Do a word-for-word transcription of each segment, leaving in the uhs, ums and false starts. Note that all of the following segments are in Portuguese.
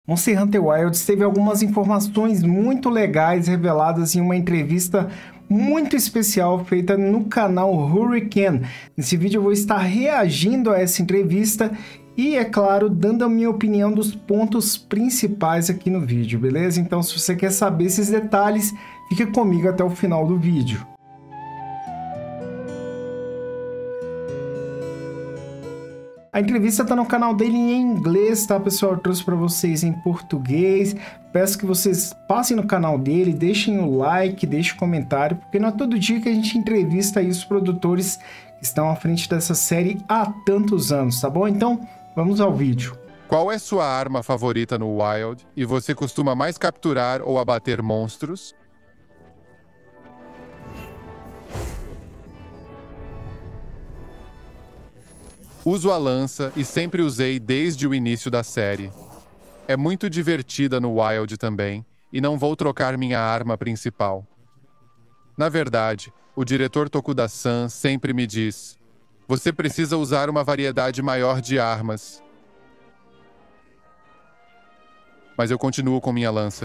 Monster Hunter Wilds teve algumas informações muito legais reveladas em uma entrevista muito especial feita no canal Hurricane. Nesse vídeo eu vou estar reagindo a essa entrevista e, é claro, dando a minha opinião dos pontos principais aqui no vídeo, beleza? Então, se você quer saber esses detalhes, fica comigo até o final do vídeo. A entrevista está no canal dele em inglês, tá, pessoal? Eu trouxe para vocês em português. Peço que vocês passem no canal dele, deixem o like, deixem o comentário, porque não é todo dia que a gente entrevista aí os produtores que estão à frente dessa série há tantos anos, tá bom? Então, vamos ao vídeo. Qual é sua arma favorita no Wild? E você costuma mais capturar ou abater monstros? Uso a lança e sempre usei desde o início da série. É muito divertida no Wild também, e não vou trocar minha arma principal. Na verdade, o diretor Tokuda-san sempre me diz: você precisa usar uma variedade maior de armas. Mas eu continuo com minha lança.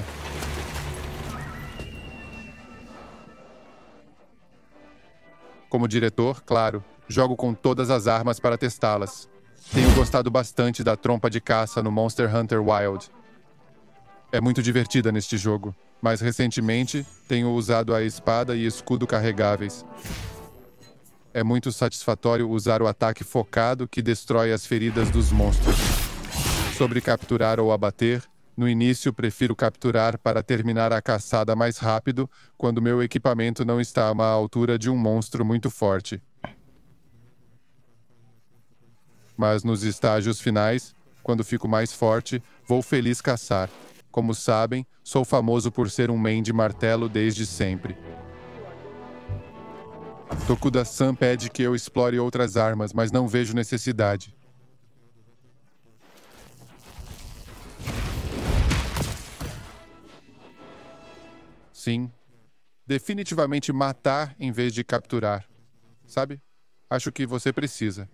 Como diretor, claro, jogo com todas as armas para testá-las. Tenho gostado bastante da trompa de caça no Monster Hunter Wild. É muito divertida neste jogo, mas recentemente tenho usado a espada e escudo carregáveis. É muito satisfatório usar o ataque focado que destrói as feridas dos monstros. Sobre capturar ou abater, no início prefiro capturar para terminar a caçada mais rápido quando meu equipamento não está à altura de um monstro muito forte. Mas nos estágios finais, quando fico mais forte, vou feliz caçar. Como sabem, sou famoso por ser um main de martelo desde sempre. Tokuda-san pede que eu explore outras armas, mas não vejo necessidade. Sim, definitivamente matar em vez de capturar. Sabe? Acho que você precisa.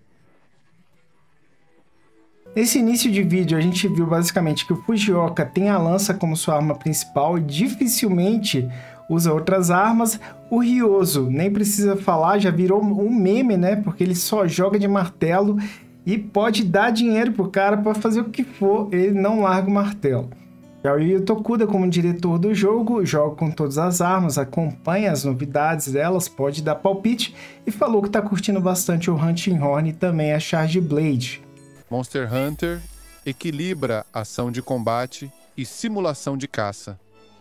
Nesse início de vídeo, a gente viu basicamente que o Fujioka tem a lança como sua arma principal e dificilmente usa outras armas. O Ryozo, nem precisa falar, já virou um meme, né? Porque ele só joga de martelo e pode dar dinheiro pro cara para fazer o que for, ele não larga o martelo. Já o Yu Tokuda, como diretor do jogo, joga com todas as armas, acompanha as novidades delas, pode dar palpite e falou que está curtindo bastante o Hunting Horn e também a Charge Blade. Monster Hunter equilibra ação de combate e simulação de caça.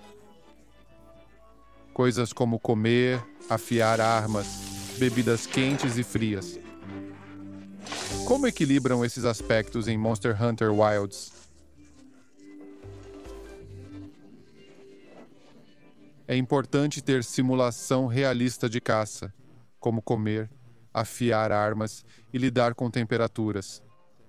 Coisas como comer, afiar armas, bebidas quentes e frias. Como equilibram esses aspectos em Monster Hunter Wilds? É importante ter simulação realista de caça, como comer, afiar armas e lidar com temperaturas.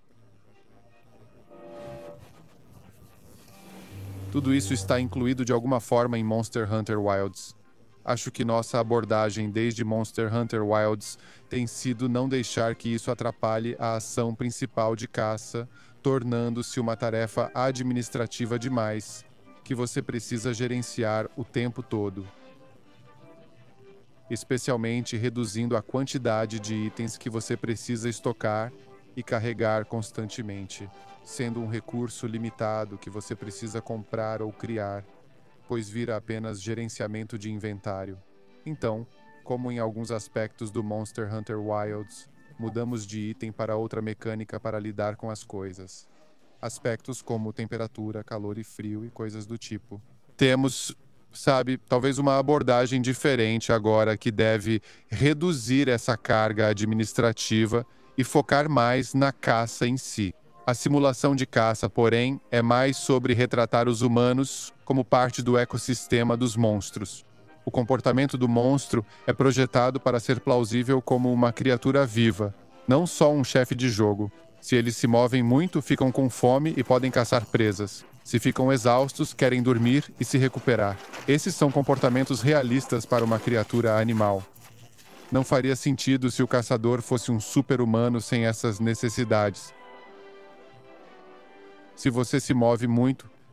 Tudo isso está incluído de alguma forma em Monster Hunter Wilds. Acho que nossa abordagem desde Monster Hunter Wilds tem sido não deixar que isso atrapalhe a ação principal de caça, tornando-se uma tarefa administrativa demais, que você precisa gerenciar o tempo todo. Especialmente reduzindo a quantidade de itens que você precisa estocar e carregar constantemente, sendo um recurso limitado que você precisa comprar ou criar, pois vira apenas gerenciamento de inventário. Então, como em alguns aspectos do Monster Hunter Wilds, mudamos de item para outra mecânica para lidar com as coisas. Aspectos como temperatura, calor e frio e coisas do tipo. Temos, sabe, talvez uma abordagem diferente agora que deve reduzir essa carga administrativa e focar mais na caça em si. A simulação de caça, porém, é mais sobre retratar os humanos como parte do ecossistema dos monstros. O comportamento do monstro é projetado para ser plausível como uma criatura viva, não só um chefe de jogo. Se eles se movem muito, ficam com fome e podem caçar presas. Se ficam exaustos, querem dormir e se recuperar. Esses são comportamentos realistas para uma criatura animal. Não faria sentido se o caçador fosse um super-humano sem essas necessidades. Se você se move muito,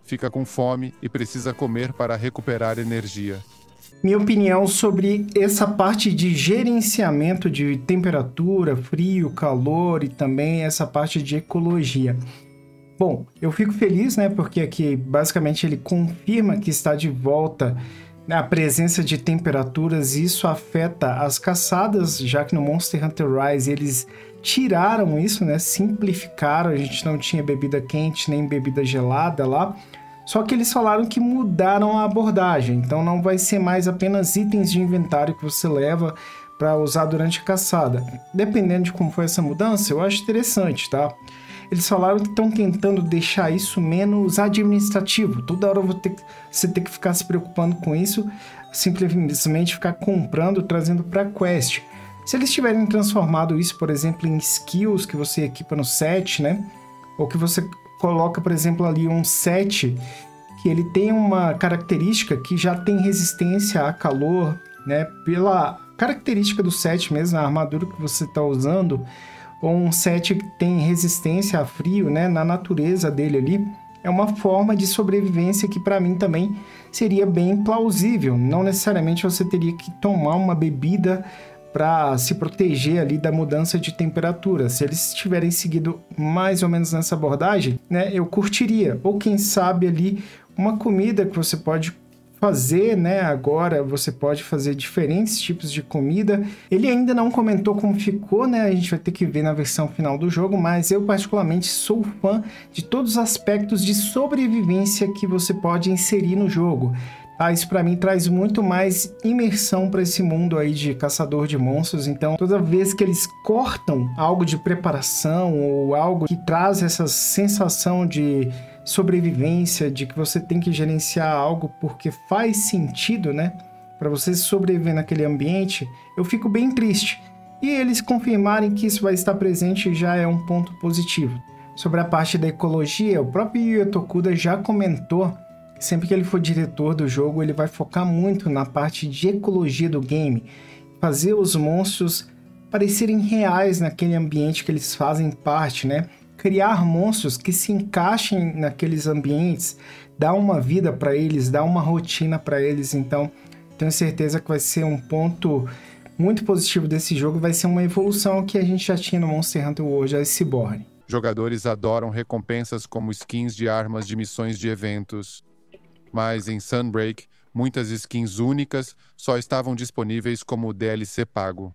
fica com fome e precisa comer para recuperar energia. Minha opinião sobre essa parte de gerenciamento de temperatura, frio, calor e também essa parte de ecologia. Bom, eu fico feliz, né, porque aqui basicamente ele confirma que está de volta a presença de temperaturas e isso afeta as caçadas, já que no Monster Hunter Rise eles tiraram isso, né, simplificaram, a gente não tinha bebida quente nem bebida gelada lá. Só que eles falaram que mudaram a abordagem, então não vai ser mais apenas itens de inventário que você leva para usar durante a caçada. Dependendo de como foi essa mudança, eu acho interessante, tá? Eles falaram que estão tentando deixar isso menos administrativo. Toda hora vou ter, você ter que ficar se preocupando com isso, simplesmente ficar comprando, trazendo para a quest. Se eles tiverem transformado isso, por exemplo, em skills que você equipa no set, né? Ou que você coloca, por exemplo, ali um set que ele tem uma característica que já tem resistência a calor, né? Pela característica do set mesmo, a armadura que você está usando, ou um set que tem resistência a frio, né? Na natureza dele ali, é uma forma de sobrevivência que para mim também seria bem plausível. Não necessariamente você teria que tomar uma bebida para se proteger ali da mudança de temperatura. Se eles tiverem seguido mais ou menos nessa abordagem, né, eu curtiria. Ou quem sabe ali uma comida que você pode fazer, né? Agora você pode fazer diferentes tipos de comida. Ele ainda não comentou como ficou, né? A gente vai ter que ver na versão final do jogo, mas eu particularmente sou fã de todos os aspectos de sobrevivência que você pode inserir no jogo. Ah, isso para mim traz muito mais imersão para esse mundo aí de caçador de monstros. Então, toda vez que eles cortam algo de preparação ou algo que traz essa sensação de sobrevivência, de que você tem que gerenciar algo porque faz sentido, né? Para você sobreviver naquele ambiente, eu fico bem triste. E eles confirmarem que isso vai estar presente já é um ponto positivo. Sobre a parte da ecologia, o próprio Yuya Tokuda já comentou. Sempre que ele for diretor do jogo, ele vai focar muito na parte de ecologia do game. Fazer os monstros parecerem reais naquele ambiente que eles fazem parte, né? Criar monstros que se encaixem naqueles ambientes, dar uma vida para eles, dar uma rotina para eles. Então, tenho certeza que vai ser um ponto muito positivo desse jogo. Vai ser uma evolução que a gente já tinha no Monster Hunter World Iceborne. Jogadores adoram recompensas como skins de armas de missões de eventos. Mas em Sunbreak, muitas skins únicas só estavam disponíveis como D L C pago.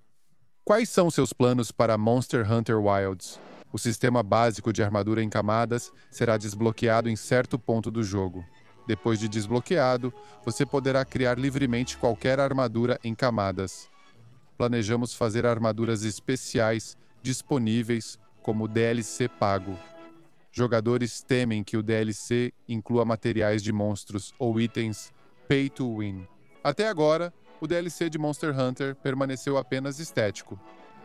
Quais são seus planos para Monster Hunter Wilds? O sistema básico de armadura em camadas será desbloqueado em certo ponto do jogo. Depois de desbloqueado, você poderá criar livremente qualquer armadura em camadas. Planejamos fazer armaduras especiais disponíveis como D L C pago. Jogadores temem que o D L C inclua materiais de monstros ou itens pay to win. Até agora, o D L C de Monster Hunter permaneceu apenas estético.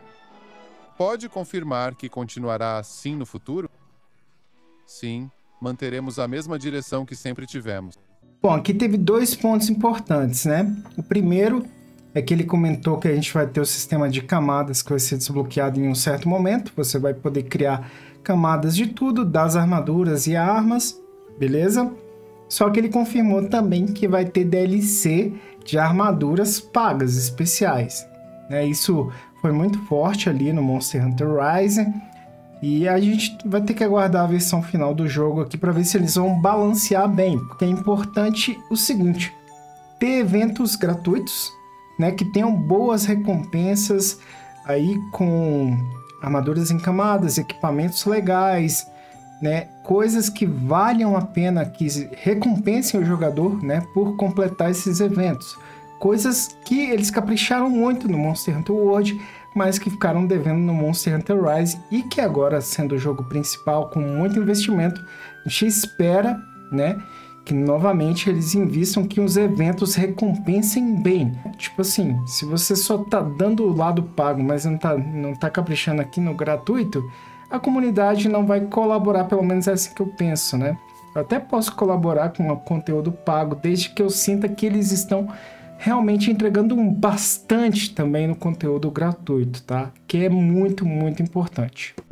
Pode confirmar que continuará assim no futuro? Sim, manteremos a mesma direção que sempre tivemos. Bom, aqui teve dois pontos importantes, né? O primeiro é que ele comentou que a gente vai ter o sistema de camadas que vai ser desbloqueado em um certo momento. Você vai poder criar camadas de tudo, das armaduras e armas, beleza? Só que ele confirmou também que vai ter D L C de armaduras pagas, especiais, né? Isso foi muito forte ali no Monster Hunter Rise, e a gente vai ter que aguardar a versão final do jogo aqui para ver se eles vão balancear bem, porque é importante o seguinte, ter eventos gratuitos, né, que tenham boas recompensas aí com armaduras em camadas, equipamentos legais, né, coisas que valham a pena, que recompensem o jogador, né, por completar esses eventos. Coisas que eles capricharam muito no Monster Hunter World, mas que ficaram devendo no Monster Hunter Rise e que agora, sendo o jogo principal com muito investimento, a gente espera, né, que novamente eles invistam, que os eventos recompensem bem. Tipo assim, se você só tá dando o lado pago, mas não tá, não tá caprichando aqui no gratuito, a comunidade não vai colaborar, pelo menos é assim que eu penso, né? Eu até posso colaborar com o conteúdo pago, desde que eu sinta que eles estão realmente entregando um bastante também no conteúdo gratuito, tá? Que é muito, muito importante. O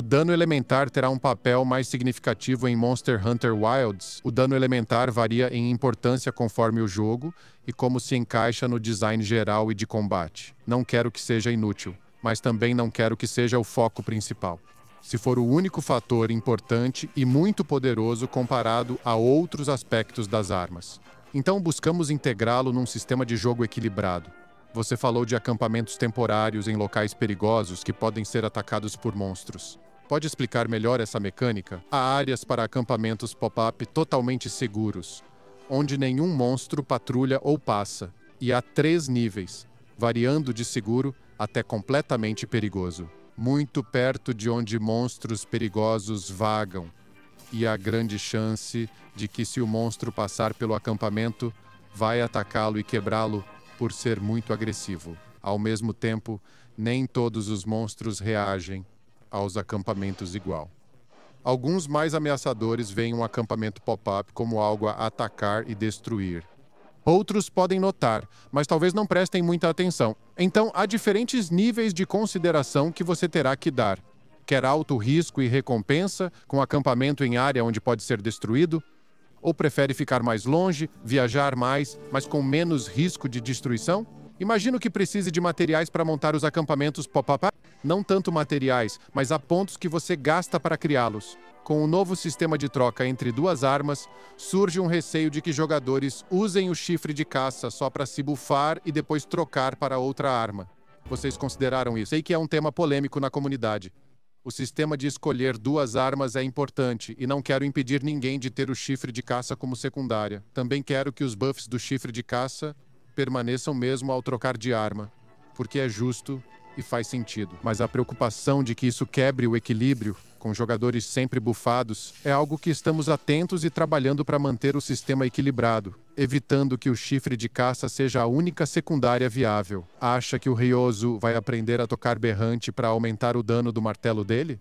Dano elementar terá um papel mais significativo em Monster Hunter Wilds. O dano elementar varia em importância conforme o jogo e como se encaixa no design geral e de combate. Não quero que seja inútil, mas também não quero que seja o foco principal. Se for o único fator importante e muito poderoso comparado a outros aspectos das armas. Então buscamos integrá-lo num sistema de jogo equilibrado. Você falou de acampamentos temporários em locais perigosos que podem ser atacados por monstros. Pode explicar melhor essa mecânica? Há áreas para acampamentos pop-up totalmente seguros, onde nenhum monstro patrulha ou passa, e há três níveis, variando de seguro até completamente perigoso. Muito perto de onde monstros perigosos vagam, e há grande chance de que, se o monstro passar pelo acampamento, vai atacá-lo e quebrá-lo por ser muito agressivo. Ao mesmo tempo, nem todos os monstros reagem aos acampamentos igual. Alguns mais ameaçadores veem um acampamento pop-up como algo a atacar e destruir. Outros podem notar, mas talvez não prestem muita atenção. Então, há diferentes níveis de consideração que você terá que dar. Quer alto risco e recompensa, com acampamento em área onde pode ser destruído? Ou prefere ficar mais longe, viajar mais, mas com menos risco de destruição? Imagino que precise de materiais para montar os acampamentos pop-up. Não tanto materiais, mas há pontos que você gasta para criá-los. Com o novo sistema de troca entre duas armas, surge um receio de que jogadores usem o chifre de caça só para se bufar e depois trocar para outra arma. Vocês consideraram isso? Sei que é um tema polêmico na comunidade. O sistema de escolher duas armas é importante e não quero impedir ninguém de ter o chifre de caça como secundária. Também quero que os buffs do chifre de caça permaneçam mesmo ao trocar de arma, porque é justo e faz sentido. Mas a preocupação de que isso quebre o equilíbrio, com jogadores sempre bufados, é algo que estamos atentos e trabalhando para manter o sistema equilibrado, evitando que o chifre de caça seja a única secundária viável. Acha que o Ryozo vai aprender a tocar berrante para aumentar o dano do martelo dele?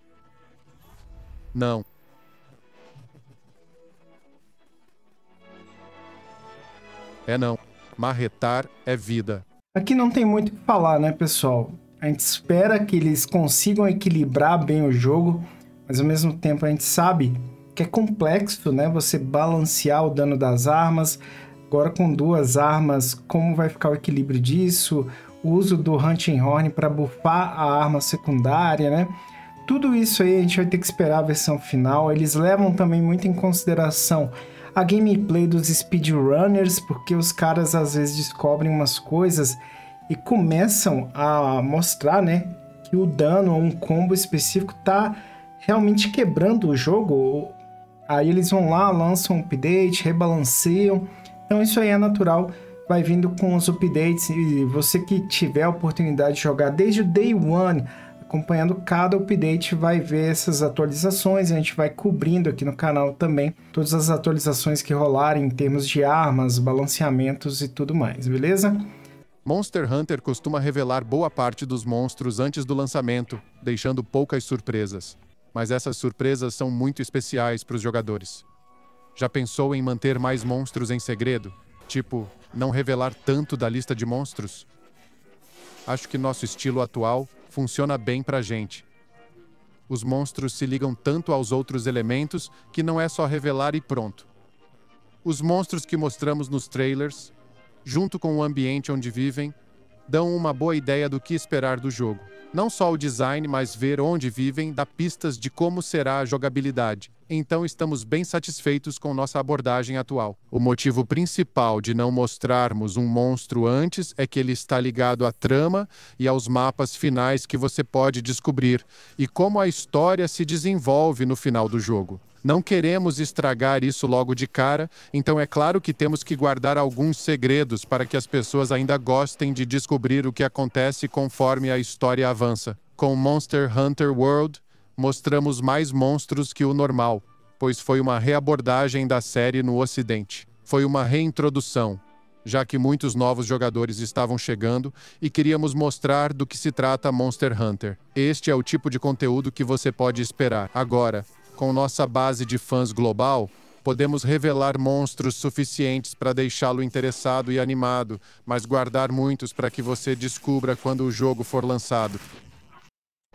Não. É não. Marretar é vida. Aqui não tem muito o que falar, né, pessoal? A gente espera que eles consigam equilibrar bem o jogo, mas ao mesmo tempo a gente sabe que é complexo, né? Você balancear o dano das armas. Agora com duas armas, como vai ficar o equilíbrio disso? O uso do Hunting Horn para buffar a arma secundária, né? Tudo isso aí a gente vai ter que esperar a versão final. Eles levam também muito em consideração a gameplay dos speedrunners, porque os caras às vezes descobrem umas coisas e começam a mostrar, né, que o dano ou um combo específico tá realmente quebrando o jogo. Aí eles vão lá, lançam um update, rebalanceiam. Então isso aí é natural, vai vindo com os updates, e você que tiver a oportunidade de jogar desde o day one, acompanhando cada update, vai ver essas atualizações. A gente vai cobrindo aqui no canal também todas as atualizações que rolarem em termos de armas, balanceamentos e tudo mais, beleza? Monster Hunter costuma revelar boa parte dos monstros antes do lançamento, deixando poucas surpresas. Mas essas surpresas são muito especiais para os jogadores. Já pensou em manter mais monstros em segredo? Tipo, não revelar tanto da lista de monstros? Acho que nosso estilo atual funciona bem pra gente. Os monstros se ligam tanto aos outros elementos que não é só revelar e pronto. Os monstros que mostramos nos trailers, junto com o ambiente onde vivem, dão uma boa ideia do que esperar do jogo. Não só o design, mas ver onde vivem dá pistas de como será a jogabilidade. Então estamos bem satisfeitos com nossa abordagem atual. O motivo principal de não mostrarmos um monstro antes é que ele está ligado à trama e aos mapas finais que você pode descobrir, e como a história se desenvolve no final do jogo. Não queremos estragar isso logo de cara, então é claro que temos que guardar alguns segredos para que as pessoas ainda gostem de descobrir o que acontece conforme a história avança. Com Monster Hunter World, mostramos mais monstros que o normal, pois foi uma reabordagem da série no Ocidente. Foi uma reintrodução, já que muitos novos jogadores estavam chegando e queríamos mostrar do que se trata Monster Hunter. Este é o tipo de conteúdo que você pode esperar. Agora, com nossa base de fãs global, podemos revelar monstros suficientes para deixá-lo interessado e animado, mas guardar muitos para que você descubra quando o jogo for lançado.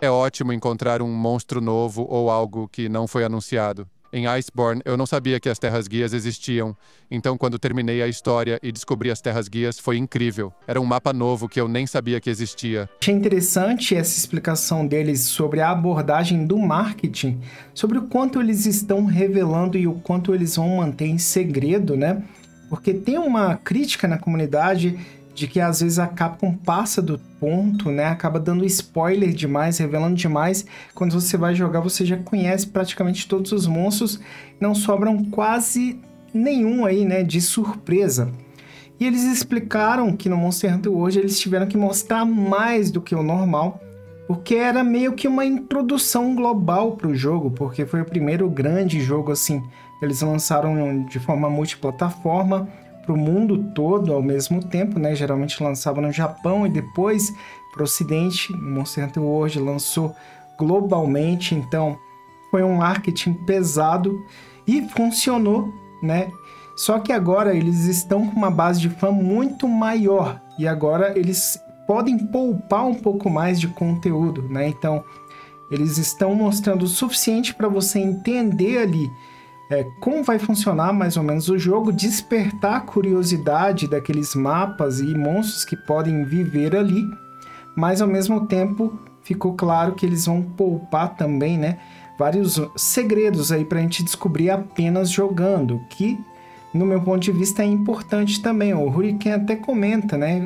É ótimo encontrar um monstro novo ou algo que não foi anunciado. Em Iceborne, eu não sabia que as Terras Guias existiam, então quando terminei a história e descobri as Terras Guias, foi incrível. Era um mapa novo que eu nem sabia que existia. Achei interessante essa explicação deles sobre a abordagem do marketing, sobre o quanto eles estão revelando e o quanto eles vão manter em segredo, né? Porque tem uma crítica na comunidade de que às vezes a Capcom passa do ponto, né? Acaba dando spoiler demais, revelando demais. Quando você vai jogar, você já conhece praticamente todos os monstros. Não sobram quase nenhum aí, né? De surpresa. E eles explicaram que no Monster Hunter hoje eles tiveram que mostrar mais do que o normal, porque era meio que uma introdução global para o jogo, porque foi o primeiro grande jogo assim. Eles lançaram de forma multiplataforma para o mundo todo ao mesmo tempo, né? Geralmente lançava no Japão e depois para o Ocidente. O Monster Hunter World lançou globalmente, então foi um marketing pesado e funcionou, né? Só que agora eles estão com uma base de fã muito maior e agora eles podem poupar um pouco mais de conteúdo, né? Então eles estão mostrando o suficiente para você entender ali É, como vai funcionar mais ou menos o jogo, despertar a curiosidade daqueles mapas e monstros que podem viver ali, mas ao mesmo tempo ficou claro que eles vão poupar também, né, vários segredos aí para a gente descobrir apenas jogando, que no meu ponto de vista é importante também. O Hurricane até comenta, né,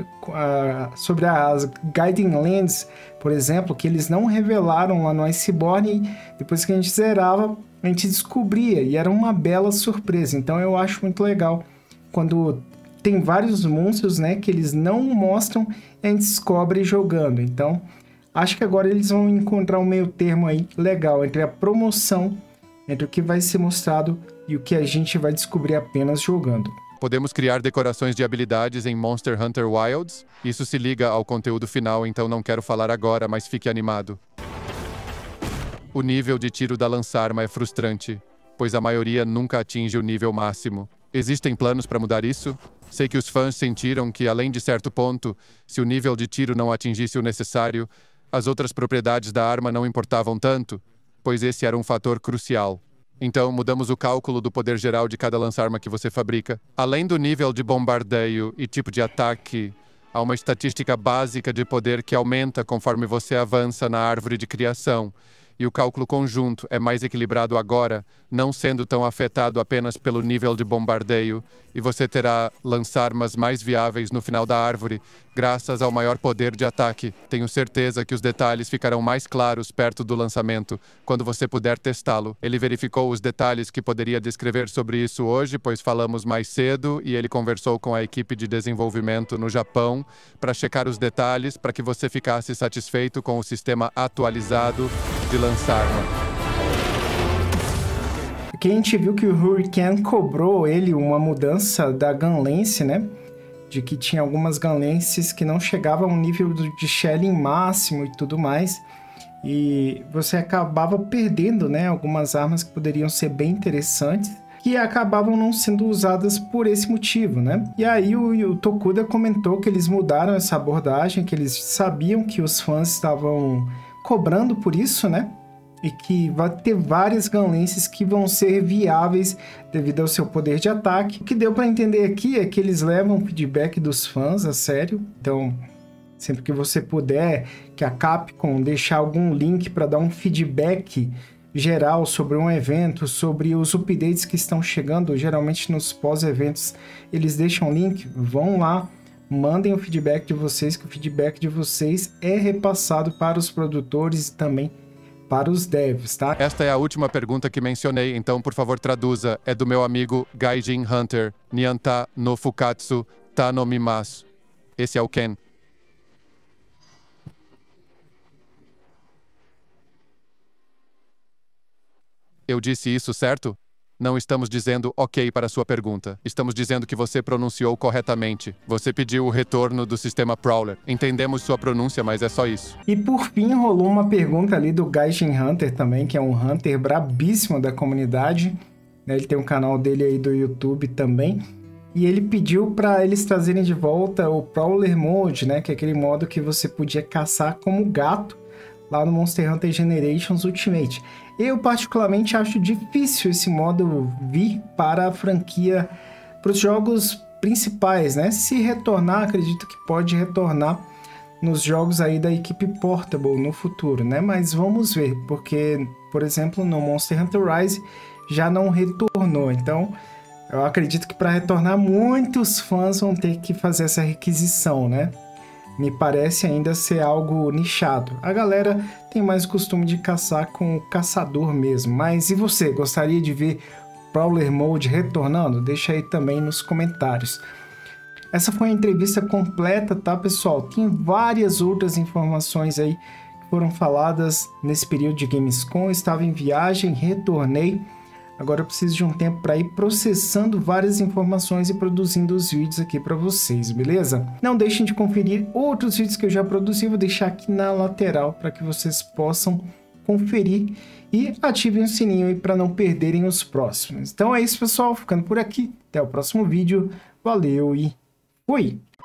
sobre as Guiding Lands, por exemplo, que eles não revelaram lá no Iceborne, depois que a gente zerava, a gente descobria, e era uma bela surpresa. Então eu acho muito legal quando tem vários monstros, né, que eles não mostram e a gente descobre jogando. Então acho que agora eles vão encontrar um meio termo aí legal entre a promoção, entre o que vai ser mostrado e o que a gente vai descobrir apenas jogando. Podemos criar decorações de habilidades em Monster Hunter Wilds? Isso se liga ao conteúdo final, então não quero falar agora, mas fique animado. O nível de tiro da lança-arma é frustrante, pois a maioria nunca atinge o nível máximo. Existem planos para mudar isso? Sei que os fãs sentiram que, além de certo ponto, se o nível de tiro não atingisse o necessário, as outras propriedades da arma não importavam tanto, pois esse era um fator crucial. Então, mudamos o cálculo do poder geral de cada lança-arma que você fabrica. Além do nível de bombardeio e tipo de ataque, há uma estatística básica de poder que aumenta conforme você avança na árvore de criação. E o cálculo conjunto é mais equilibrado agora, não sendo tão afetado apenas pelo nível de bombardeio, e você terá lança-armas mais viáveis no final da árvore, graças ao maior poder de ataque. Tenho certeza que os detalhes ficarão mais claros perto do lançamento, quando você puder testá-lo. Ele verificou os detalhes que poderia descrever sobre isso hoje, pois falamos mais cedo, e ele conversou com a equipe de desenvolvimento no Japão para checar os detalhes para que você ficasse satisfeito com o sistema atualizado de lança-arma. Aqui a gente viu que o Hurricane cobrou ele uma mudança da Gunlance, né? De que tinha algumas Gunlances que não chegavam ao nível de shelling máximo e tudo mais. E você acabava perdendo, né, algumas armas que poderiam ser bem interessantes, que acabavam não sendo usadas por esse motivo, né? E aí o, o Tokuda comentou que eles mudaram essa abordagem, que eles sabiam que os fãs estavam cobrando por isso, né? E que vai ter várias Gunlances que vão ser viáveis devido ao seu poder de ataque. O que deu para entender aqui é que eles levam o feedback dos fãs a sério. Então, sempre que você puder, que a Capcom deixar algum link para dar um feedback geral sobre um evento, sobre os updates que estão chegando, geralmente nos pós-eventos eles deixam link, vão lá, mandem o feedback de vocês, que o feedback de vocês é repassado para os produtores e também para os devs, tá? Esta é a última pergunta que mencionei, então por favor traduza. É do meu amigo Gaijin Hunter, Nyanta no Fukatsu ta no mimasu. Esse é o Ken. Eu disse isso, certo? Não estamos dizendo ok para sua pergunta. Estamos dizendo que você pronunciou corretamente. Você pediu o retorno do sistema Prowler. Entendemos sua pronúncia, mas é só isso. E por fim, rolou uma pergunta ali do Gaijin Hunter também, que é um Hunter brabíssimo da comunidade. Ele tem um canal dele aí do YouTube também. E ele pediu para eles trazerem de volta o Prowler Mode, né? Que é aquele modo que você podia caçar como gato lá no Monster Hunter Generations Ultimate. Eu particularmente acho difícil esse modo vir para a franquia, para os jogos principais, né? Se retornar, acredito que pode retornar nos jogos aí da equipe Portable no futuro, né? Mas vamos ver, porque, por exemplo, no Monster Hunter Rise já não retornou, então eu acredito que para retornar muitos fãs vão ter que fazer essa requisição, né? Me parece ainda ser algo nichado. A galera tem mais costume de caçar com o caçador mesmo. Mas e você? Gostaria de ver Prowler Mode retornando? Deixa aí também nos comentários. Essa foi a entrevista completa, tá, pessoal? Tem várias outras informações aí que foram faladas nesse período de Gamescom. Eu estava em viagem, retornei. Agora eu preciso de um tempo para ir processando várias informações e produzindo os vídeos aqui para vocês, beleza? Não deixem de conferir outros vídeos que eu já produzi, vou deixar aqui na lateral para que vocês possam conferir e ativem o sininho aí para não perderem os próximos. Então é isso, pessoal, ficando por aqui. Até o próximo vídeo. Valeu e fui!